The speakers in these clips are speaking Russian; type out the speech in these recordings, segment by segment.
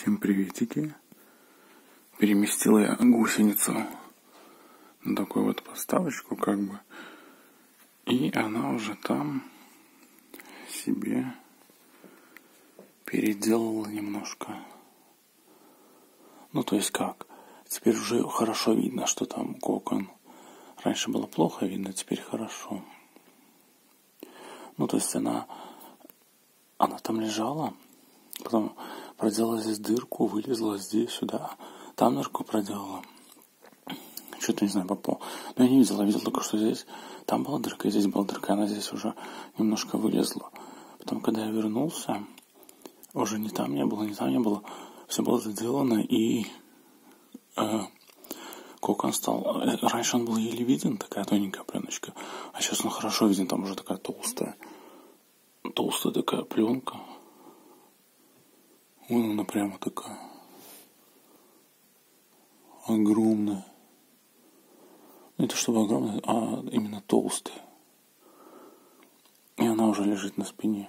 Всем приветики. Переместил я гусеницу на такую вот подставочку, как бы. И она уже там себе переделала немножко. Ну, то есть как? Теперь уже хорошо видно, что там кокон. Раньше было плохо видно, теперь хорошо. Ну, то есть она там лежала, потом проделала здесь дырку, вылезла здесь, сюда, там дырку проделала. Что-то не знаю, попал. Но я не видел, я видел только, что здесь, там была дырка, и здесь была дырка, она здесь уже немножко вылезла. Потом, когда я вернулся, уже ни там не было, все было заделано, и кокон стал, раньше он был еле виден, такая тоненькая пленочка, а сейчас он хорошо виден, там уже такая толстая такая пленка. Вон она прямо такая огромная. Не то чтобы огромная, а именно толстая. И она уже лежит на спине.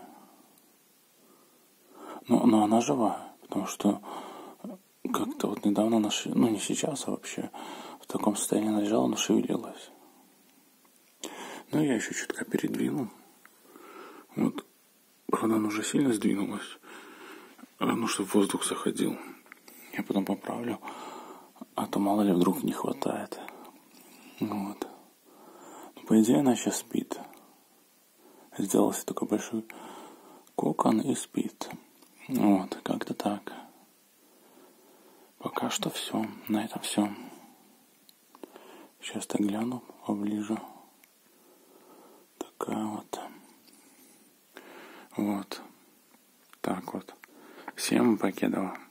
Но она живая, потому что как-то вот недавно она, ну не сейчас, а вообще в таком состоянии она лежала, но шевелилась. Ну я еще чутка передвинул. Вот, когда она уже сильно сдвинулась, ну, чтобы воздух заходил. Я потом поправлю, а то мало ли вдруг не хватает. Вот. Ну, по идее, она сейчас спит. Сделался такой большой кокон и спит. Вот, как-то так. Пока что все. На этом все. Сейчас я гляну поближе. Такая вот. Вот. Так вот. Всем покедова.